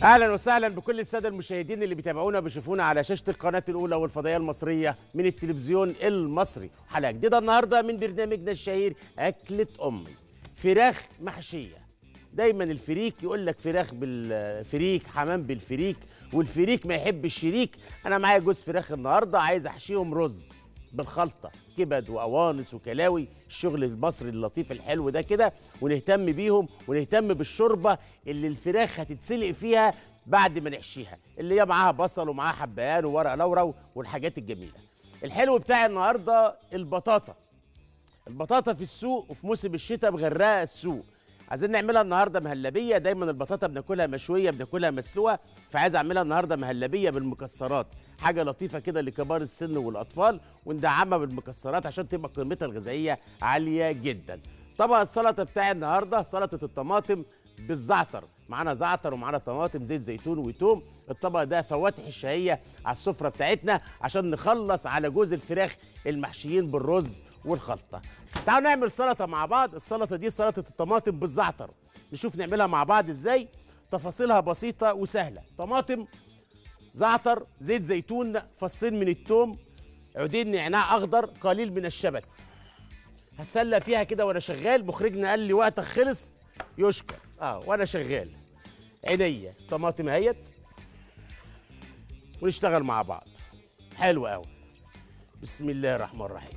اهلا وسهلا بكل الساده المشاهدين اللي بيتابعونا وبيشوفونا على شاشه القناه الاولى والفضائيه المصريه من التلفزيون المصري. حلقه جديده النهارده من برنامجنا الشهير اكله امي. فراخ محشيه. دايما الفريك يقول لك فراخ بالفريك، حمام بالفريك، والفريك ما يحب الشريك. انا معايا جوز فراخ النهارده عايز احشيهم رز بالخلطه، كبد وقوانص وكلاوي، الشغل المصري اللطيف الحلو ده كده، ونهتم بيهم ونهتم بالشوربه اللي الفراخ هتتسلق فيها بعد ما نحشيها، اللي هي معاها بصل ومعاها حبهان وورق لورا والحاجات الجميله. الحلو بتاع النهارده البطاطا. البطاطا في السوق وفي موسم الشتاء مغرقه السوق. عايزين نعملها النهارده مهلبيه. دايما البطاطا بناكلها مشويه، بناكلها مسلوقه، فعايز اعملها النهارده مهلبيه بالمكسرات، حاجه لطيفه كده لكبار السن والاطفال، وندعمها بالمكسرات عشان تبقى قيمتها الغذائيه عاليه جدا. طبق السلطه بتاعي النهارده سلطه الطماطم بالزعتر، معانا زعتر ومعانا طماطم، زيت زيتون وتوم. الطبق ده فواتح الشهيه على السفره بتاعتنا عشان نخلص على جوز الفراخ المحشيين بالرز والخلطه. تعالوا نعمل سلطه مع بعض. السلطه دي سلطه الطماطم بالزعتر، نشوف نعملها مع بعض ازاي. تفاصيلها بسيطه وسهله. طماطم، زعتر، زيت زيتون، فصين من التوم، عودين نعناع اخضر، قليل من الشبت. هتسلى فيها كده وانا شغال. مخرجنا قال لي وقتك خلص، يشكر. وانا شغال عينيا. طماطم اهيت ونشتغل مع بعض. حلو قوي. بسم الله الرحمن الرحيم.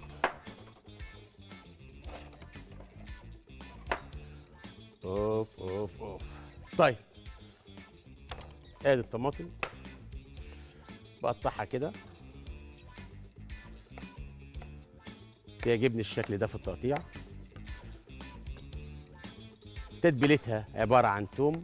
اوف اوف اوف. طيب، ادي الطماطم بقطعها كده. بيعجبني الشكل ده في التقطيع. تتبيلتها عباره عن توم.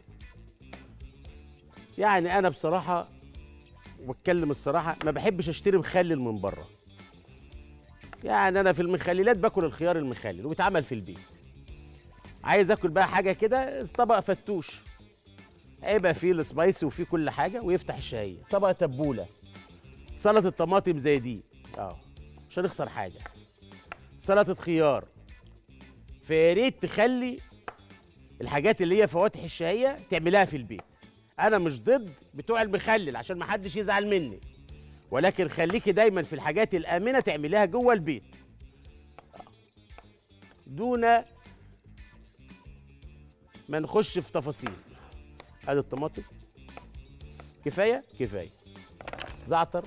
يعني انا بصراحه وبتكلم الصراحه ما بحبش اشتري مخلل من بره. يعني انا في المخللات باكل الخيار المخلل وبيتعمل في البيت. عايز اكل بقى حاجه كده، طبق فتوش هيبقى فيه السبايسي وفيه كل حاجه ويفتح الشهيه. طبق تبوله، سلطه طماطم زي دي مش هنخسر حاجه. سلطه خيار. فيا ريت تخلي الحاجات اللي هي فواتح الشهيه تعملها في البيت. انا مش ضد بتوع المخلل عشان ما حدش يزعل مني، ولكن خليكي دايما في الحاجات الامنه تعمليها جوه البيت دون ما نخش في تفاصيل. ادي الطماطم كفايه كفايه. زعتر،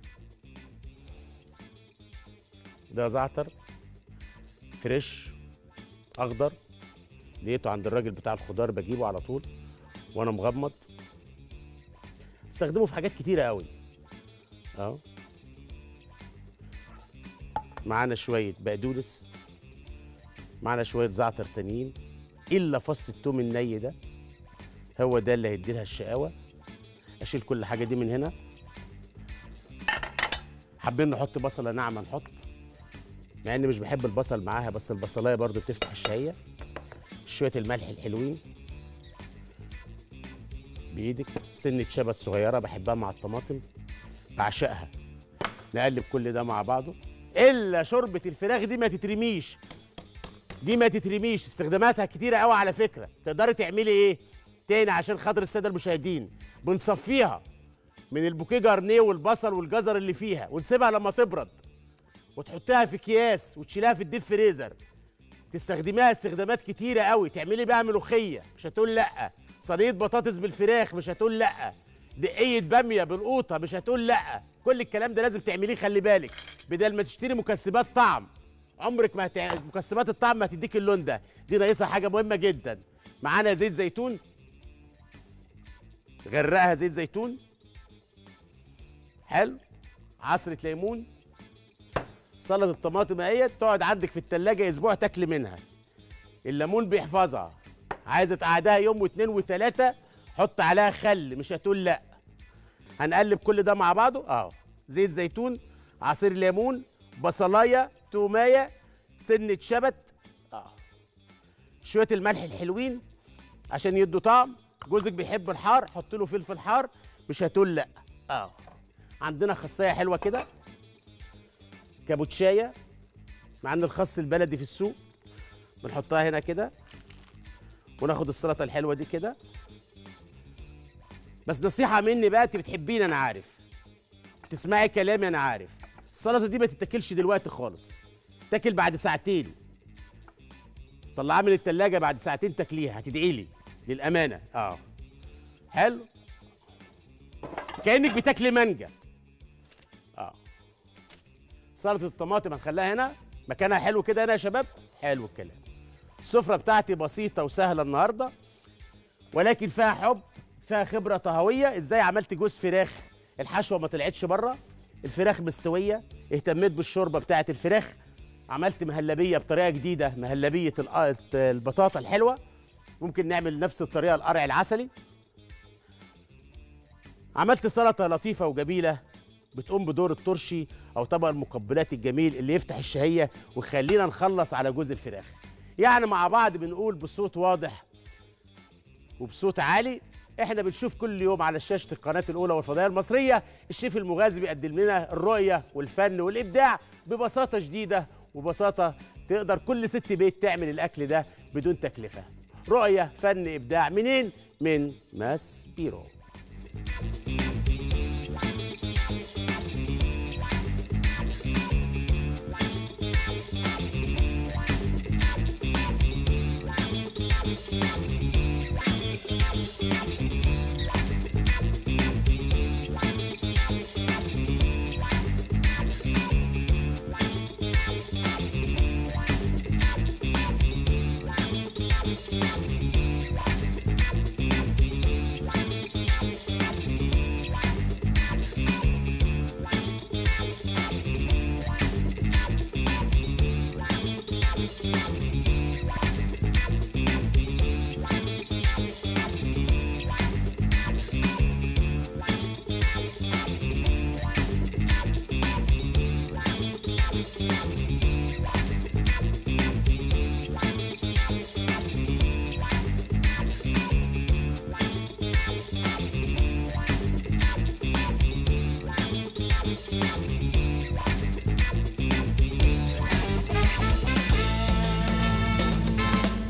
ده زعتر فريش اخضر، لقيته عند الراجل بتاع الخضار بجيبه على طول وانا مغمض. استخدمه في حاجات كتيره قوي. معانا شويه بقدونس، معانا شويه زعتر تانيين، الا فص التوم الني ده، هو ده اللي هيدي لها الشقاوه. اشيل كل حاجه دي من هنا. حابين نحط بصله ناعمه نحط، مع اني مش بحب البصل معاها، بس البصلايه برضو بتفتح الشهيه. شويه الملح الحلوين بايدك. سنه شبت صغيره بحبها مع الطماطم، بعشقها. نقلب كل ده مع بعضه. الا شوربه الفراخ دي ما تترميش، دي ما تترميش، استخداماتها كتيره قوي على فكره. تقدري تعملي ايه تاني عشان خاطر الساده المشاهدين؟ بنصفيها من البوكيه جارنيه والبصل والجزر اللي فيها، ونسيبها لما تبرد، وتحطها في اكياس وتشيلها في الديب فريزر. تستخدميها استخدامات كتيره قوي. تعملي بقى ملوخيه مش هتقول لا، صينيه بطاطس بالفراخ مش هتقول لا، دقيه باميه بالقوطه مش هتقول لا. كل الكلام ده لازم تعمليه. خلي بالك، بدل ما تشتري مكسبات طعم، عمرك ما مكسبات الطعم ما هتديك اللون ده. دي ناقصها حاجه مهمه جدا. معانا زيت زيتون، غرقها زيت زيتون حلو. عصره ليمون. سلطه الطماطم اهيت تقعد عندك في التلاجة اسبوع تاكلي منها. الليمون بيحفظها. عايزه تقعدها يوم واثنين وثلاثه، حط عليها خل مش هتقول لا. هنقلب كل ده مع بعضه. زيت زيتون، عصير ليمون، بصلايه، تومايه، سنه شبت، شويه الملح الحلوين عشان يدوا طعم. جوزك بيحب الحار، حط له فلفل حار مش هتقول لا. عندنا خاصيه حلوه كده، كابوتشايه، معانا الخس البلدي في السوق، بنحطها هنا كده. وناخد السلطه الحلوه دي كده بس نصيحه مني بقى، انت بتحبيني انا عارف، تسمعي كلامي انا عارف. السلطه دي ما تتاكلش دلوقتي خالص، تاكل بعد ساعتين. طلعها من التلاجة بعد ساعتين تاكليها، هتدعي لي للامانه. حلو، كانك بتاكلي مانجا. سلطه الطماطم هنخليها هنا مكانها حلو كده هنا يا شباب. حلو الكلام. السفره بتاعتي بسيطه وسهله النهارده، ولكن فيها حب، فيها خبره طهويه. ازاي عملت جوز فراخ الحشوه ما طلعتش بره، الفراخ مستويه، اهتميت بالشوربه بتاعه الفراخ، عملت مهلبيه بطريقه جديده، مهلبيه البطاطا الحلوه. ممكن نعمل نفس الطريقه القرع العسلي. عملت سلطه لطيفه وجميله بتقوم بدور الترشي او طبق المقبلات الجميل اللي يفتح الشهيه ويخلينا نخلص على جوز الفراخ. يعني مع بعض بنقول بصوت واضح وبصوت عالي، احنا بنشوف كل يوم على شاشه القناه الاولى والفضائيه المصريه الشيف المغازي بيقدم لنا الرؤيه والفن والابداع ببساطه شديده وبساطه تقدر كل ست بيت تعمل الاكل ده بدون تكلفه. رؤيه، فن، ابداع، منين؟ من ماس بيرو.